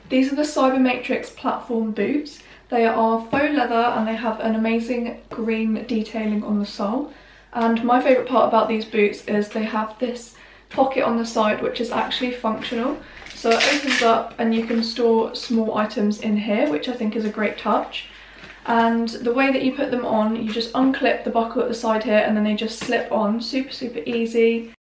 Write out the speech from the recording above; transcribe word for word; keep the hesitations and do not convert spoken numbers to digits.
These are the Cyber Matrix platform boots. They are faux leather and they have an amazing green detailing on the sole. And my favourite part about these boots is they have this pocket on the side which is actually functional. So it opens up and you can store small items in here, which I think is a great touch. And the way that you put them on, you just unclip the buckle at the side here and then they just slip on, super super easy.